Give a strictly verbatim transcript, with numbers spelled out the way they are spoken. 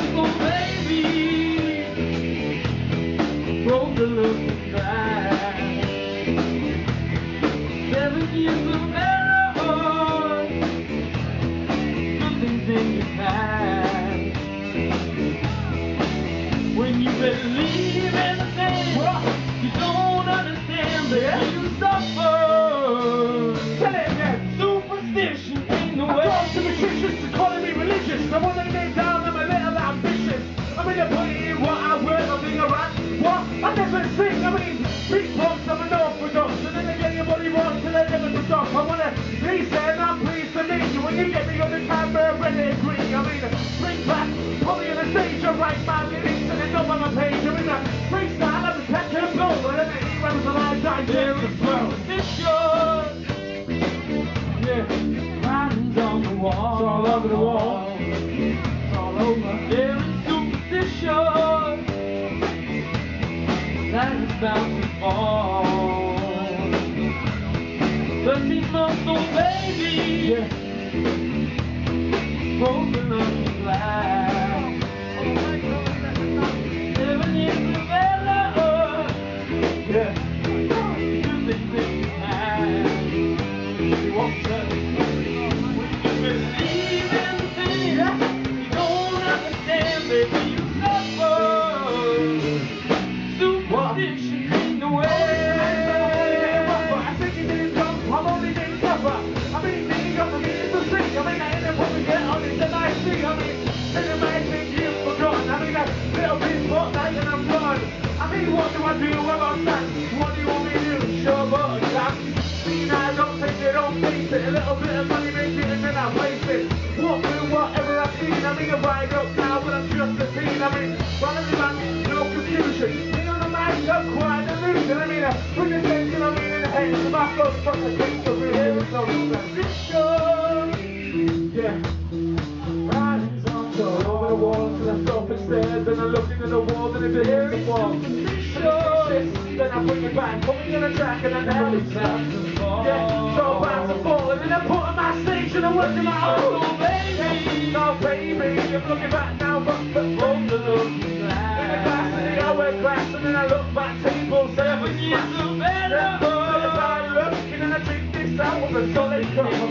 muscle, baby, broke the looking glass. Seven years of marriage, nothing's in your past. When you believe in the thing you don't understand, baby, you suffer. Tell it again. Superstition ain't the way. I'm superstitious, to calling me religious. I want to get down, I'm a little ambitious. I mean, I put in what I work, I think I rap. What? I never sing, I mean, beatbox, I'm an orthodox. And then again, your body wants till I never stop. I want to listen, I'm pleased to meet you. When you get me on the camera, ready to agree. I mean, bring back, put me on the stage, I write my lyrics and it's up on my page. I mean, a freestyle, I'm a catch and blow. But then the heroes alive, die, there is flow. This show, Yeah, writings on the wall. it's all over the wall. It's all over. There is superstition that is bound to fall. Thirteen months old baby, Yeah. broken up the glass. Seven years of error, Yeah. two things in your past. You want to? Believe in things you don't understand, baby, you suffer. Superstition ain't the way. I think you did come, I'm only getting tougher. I mean, thinking up for me is to sing. I mean, I end up when we get on it, then I sing. I mean, then it might think you've forgotten. I mean, a little bit spotlight and I'm gone. I mean, what do I do when I'm sad? What do you want me to do? Show up a dance. I don't take it, don't face it. A little bit of money makes it and then I place it. Walk through whatever I've seen. I mean, I ride up now, but I'm just a teen. I mean, running back, no confusion. Being on the mic, I'm quite an illusion. I mean, I put the tension, I mean, in the head. The back goes from the things to really, there is no transition. Yeah. Riding's on so over the walls till I stop and stairs. Then I look into the walls and if it hits the wall. Then I bring it back, put me on a track and I nail it back. Yeah, so bound to fall and then I put on my stage and I'm working my own baby. No baby, I'm looking back now but but From the looking in the glass, glass and I wear glass and then I look back table seven years years. of Then I error, look and then I drink this out with a solid cup.